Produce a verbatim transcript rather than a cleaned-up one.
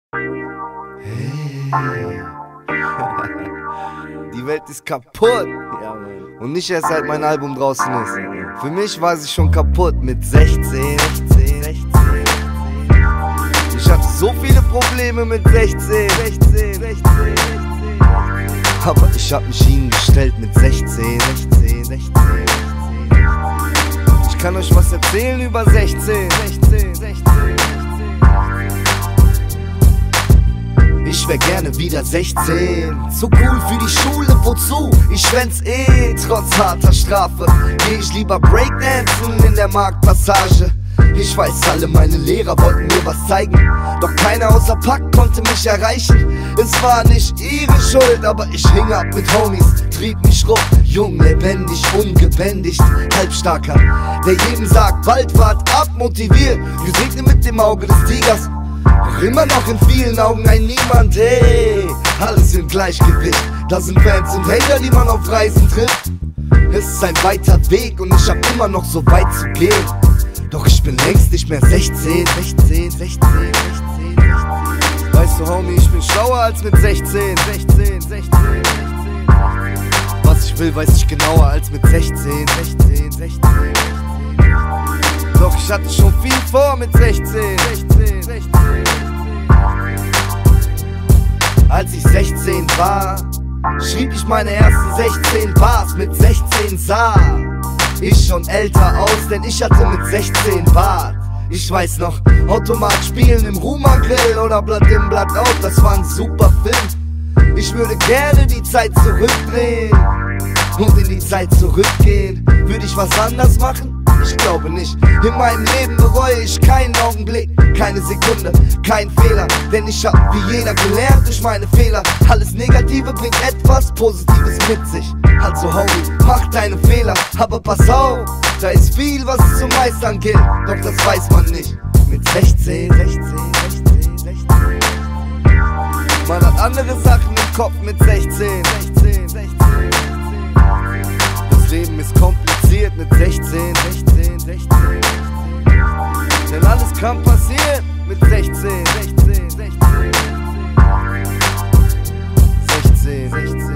Hey. Die Welt ist kaputt. Ja, Mann. Und nicht erst seit mein Album draußen ist. Für mich war sie schon kaputt mit sechzehn. Ich hatte so viele Probleme mit sechzehn. Aber ich hab mich ihnen gestellt mit sechzehn. Ich kann euch was erzählen über sechzehn. Ich wär gerne wieder sechzehn. So cool für die Schule, wozu? Ich schwänz eh, trotz harter Strafe. Geh ich lieber Breakdancen in der Marktpassage. Ich weiß, alle meine Lehrer wollten mir was zeigen, doch keiner außer Pack konnte mich erreichen. Es war nicht ihre Schuld, aber ich hing ab mit Homies, trieb mich rum, jung, lebendig, ungebändigt, halbstarker, der jedem sagt, bald wart ab, motiviert, gesegnet mit dem Auge des Tigers. Doch immer noch in vielen Augen ein Niemand, hey, alles im Gleichgewicht. Da sind Fans und Hater, die man auf Reisen trifft. Es ist ein weiter Weg und ich hab immer noch so weit zu gehen. Doch ich bin längst nicht mehr sechzehn, sechzehn, sechzehn, sechzehn, sechzehn. Weißt du, Homie, ich bin schlauer als mit sechzehn, sechzehn, sechzehn, sechzehn. Was ich will, weiß ich genauer als mit sechzehn, sechzehn, sechzehn. Doch ich hatte schon viel vor mit sechzehn, sechzehn, sechzehn. Als ich sechzehn war, schrieb ich meine ersten sechzehn Bars. Mit sechzehn sah ich schon älter aus, denn ich hatte mit sechzehn Bart. Ich weiß noch, Automat spielen im Ruma Grill oder Blatt in Blatt out, das war ein super Film. Ich würde gerne die Zeit zurückdrehen und in die Zeit zurückgehen. Würde ich was anders machen? Ich glaube nicht. In meinem Leben bereue ich keinen Augenblick, keine Sekunde, kein Fehler. Denn ich hab wie jeder gelernt durch meine Fehler. Alles Negative bringt etwas Positives mit sich. Also Homie, mach deine Fehler, aber pass auf, da ist viel, was es zu meistern gilt. Doch das weiß man nicht. Mit sechzehn, sechzehn, sechzehn, sechzehn. Man hat andere Sachen im Kopf mit sechzehn, sechzehn, sechzehn. Das Leben ist kompliziert mit sechzehn, sechzehn, sechzehn. Denn alles kann passieren mit sechzehn, sechzehn, sechzehn. sechzehn, sechzehn.